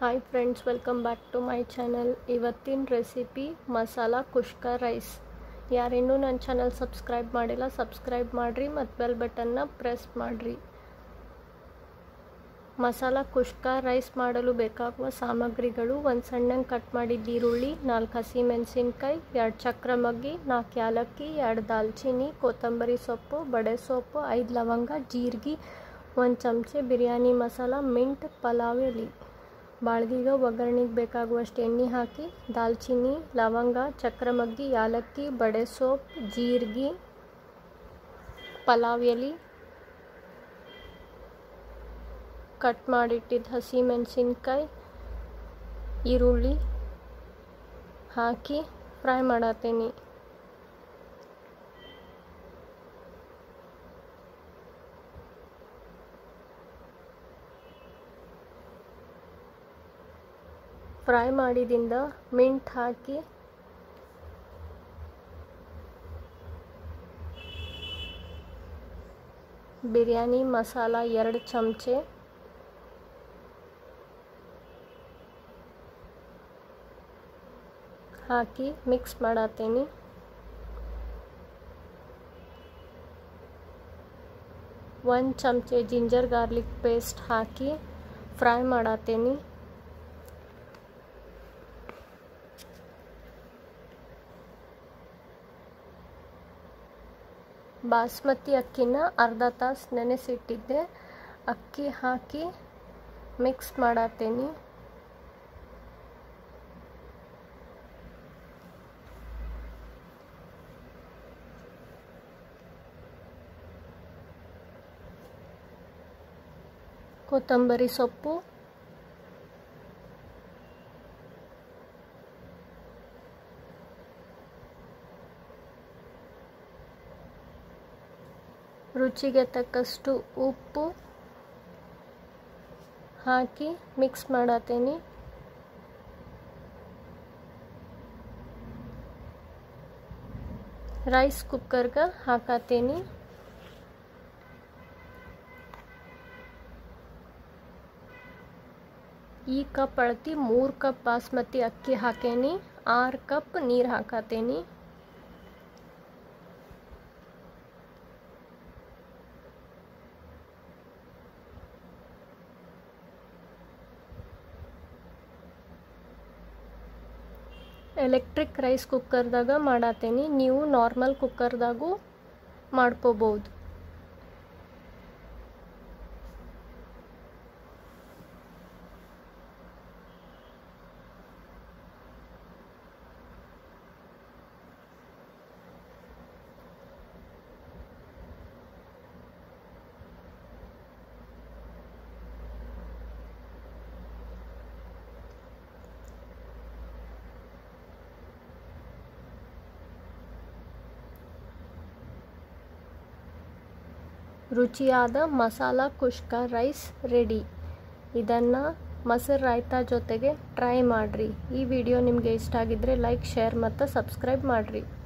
Hi friends, welcome back to my channel. ಇವತ್ತಿನ recipe masala kushka rice. ಯಾರಿನ್ನೂ ನನ್ನ ಚಾನಲ್ ಸಬ್ಸ್ಕ್ರೈಬ್ ಮಾಡಿಲ್ಲ, ಸಬ್ಸ್ಕ್ರೈಬ್ ಮಾಡಿರಿ ಮತ್ತು ಬೆಲ್ ಬಟನ್ನ ಪ್ರೆಸ್ ಮಾಡಿರಿ. ಮಸಾಲ ಕುಷ್ಕ ರೈಸ್ ಮಾಡಲು ಬೇಕಾಗುವ ಸಾಮಗ್ರಿಗಳು: ಒಂದು ಸಣ್ಣಗೆ ಕಟ್ ಮಾಡಿದ ಈರುಳ್ಳಿ, 4 ಹಸಿಮೆಣಸಿನ್ಕಾಯಿ, 2 ಚಕ್ರಮಗ್ಗಿ, 4 ಯಾಲಕ್ಕಿ, 2 ದಾಲ್ಚಿನ್ನಿ, ಕೊತ್ತಂಬರಿ ಸೊಪ್ಪು, ಬಡೆ ಸೊಪ್ಪು, 5 ಲವಂಗ, ಜೀರಿಗೆ, 1 ಚಮಚೆ ಬಿರಿಯಾನಿ ಮಸಾಲ, ಮಿಂಟ್, ಪಲಾವ್ ಎಲೆ. ಬಾಳ್ಗಿಗೆ ಒಗ್ಗರಣೆಗೆ ಬೇಕಾಗುವಷ್ಟು ಎಣ್ಣೆ ಹಾಕಿ ದಾಲ್ಚಿನ್ನಿ, ಲವಂಗ, ಚಕ್ರಮಗ್ಗಿ, ಯಾಲಕ್ಕಿ, ಬಡೆ ಸೊಪ್ಪು, ಜೀರಿಗೆ, ಪಲಾವ್ ಎಲೆ, ಕಟ್ ಮಾಡಿಟ್ಟಿದ್ದ ಹಸಿಮೆಣಸಿನ್ಕಾಯಿ, ಈರುಳ್ಳಿ ಹಾಕಿ ಫ್ರೈ ಮಾಡತ್ತೀನಿ. ಫ್ರೈ ಮಾಡಿದಿಂದ ಮಿಂಟ್ ಹಾಕಿ ಬಿರಿಯಾನಿ ಮಸಾಲ 2 ಚಮಚೆ ಹಾಕಿ ಮಿಕ್ಸ್ ಮಾಡತ್ತೀನಿ. ಒಂದು ಚಮಚೆ ಜಿಂಜರ್ ಗಾರ್ಲಿಕ್ ಪೇಸ್ಟ್ ಹಾಕಿ ಫ್ರೈ ಮಾಡತ್ತೀನಿ. ಬಾಸ್ಮತಿ ಅಕ್ಕಿನ ಅರ್ಧ ತಾಸು ನೆನೆಸಿಟ್ಟಿದ್ದೆ. ಅಕ್ಕಿ ಹಾಕಿ ಮಿಕ್ಸ್ ಮಾಡತ್ತೀನಿ. ಕೊತ್ತಂಬರಿ ಸೊಪ್ಪು, ರುಚಿಗೆ ತಕ್ಕಷ್ಟು ಉಪ್ಪು ಹಾಕಿ ಮಿಕ್ಸ್ ಮಾಡತ್ತೀನಿ. ರೈಸ್ ಕುಕ್ಕರ್ಗೆ ಹಾಕತ್ತೀನಿ. ಈ ಕಪ್ ಅಳತಿ 3 ಕಪ್ ಬಾಸ್ಮತಿ ಅಕ್ಕಿ ಹಾಕೇನಿ, 6 ಕಪ್ ನೀರು ಹಾಕತ್ತೀನಿ. ಎಲೆಕ್ಟ್ರಿಕ್ ರೈಸ್ ಕುಕ್ಕರ್ದಾಗ ಮಾಡತ್ತೀನಿ, ನೀವು ನಾರ್ಮಲ್ ಕುಕ್ಕರ್ದಾಗೂ ಮಾಡ್ಕೋಬೋದು. ರುಚಿಯಾದ ಮಸಾಲ ಕುಷ್ಕ ರೈಸ್ ರೆಡಿ. ಇದನ್ನು ಮೊಸರು ರಾಯ್ತಾ ಜೊತೆಗೆ ಟ್ರೈ ಮಾಡಿರಿ. ಈ ವಿಡಿಯೋ ನಿಮಗೆ ಇಷ್ಟ ಆಗಿದ್ದರೆ ಲೈಕ್, ಶೇರ್ ಮತ್ತು ಸಬ್ಸ್ಕ್ರೈಬ್ ಮಾಡಿರಿ.